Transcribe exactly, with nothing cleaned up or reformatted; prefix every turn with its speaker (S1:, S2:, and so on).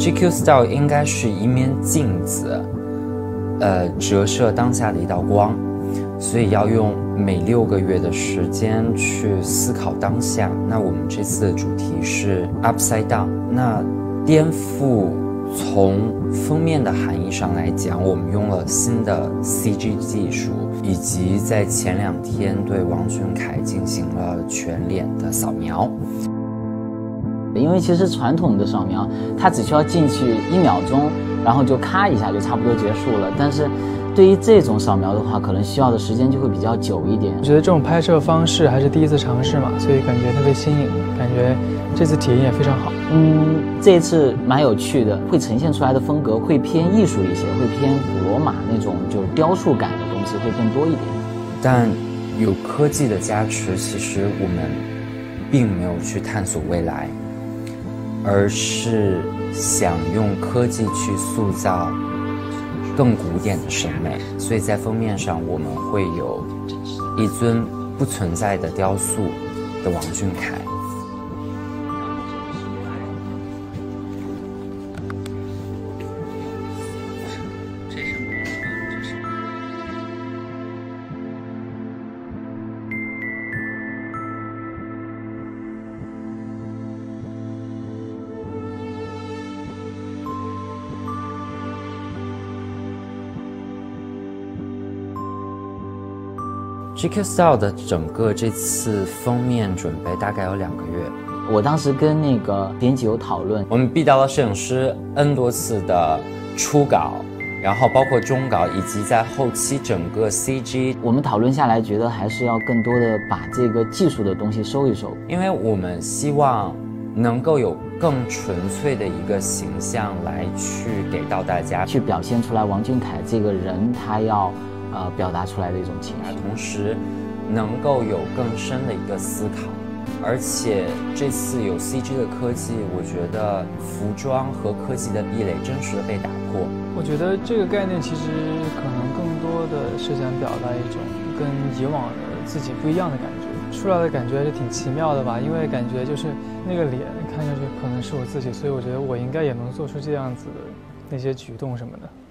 S1: G Q Style 应该是一面镜子，呃，折射当下的一道光，所以要用每六个月的时间去思考当下。那我们这次的主题是 Upside Down， 那颠覆。从封面的含义上来讲，我们用了新的 C G 技术，以及在前两天对王俊凯进行了全脸的扫描。
S2: 因为其实传统的扫描，它只需要进去一秒钟，然后就咔一下就差不多结束了。但是对于这种扫描的话，可能需要的时间就会比较久一点。
S3: 我觉得这种拍摄方式还是第一次尝试嘛，所以感觉特别新颖，感觉这次体验也非常好。
S2: 嗯，这一次蛮有趣的，会呈现出来的风格会偏艺术一些，会偏古罗马那种就是雕塑感的东西会更多一点。
S1: 但有科技的加持，其实我们并没有去探索未来，而是想用科技去塑造更古典的审美。所以在封面上，我们会有一尊不存在的雕塑的王俊凯。G Q Style 的整个这次封面准备大概有两个月。
S2: 我当时跟那个编辑有讨论，
S1: 我们逼到了摄影师 N 多次的初稿，然后包括中稿，以及在后期整个 C G。
S2: 我们讨论下来，觉得还是要更多的把这个技术的东西收一收，
S1: 因为我们希望能够有更纯粹的一个形象来去给到大家，
S2: 去表现出来王俊凯这个人他要。呃，表达出来的一种情绪，
S1: 同时能够有更深的一个思考，而且这次有 C G 的科技，我觉得服装和科技的壁垒真实的被打破。
S3: 我觉得这个概念其实可能更多的是想表达一种跟以往的自己不一样的感觉，出来的感觉还是挺奇妙的吧，因为感觉就是那个脸看上去可能是我自己，所以我觉得我应该也能做出这样子的那些举动什么的。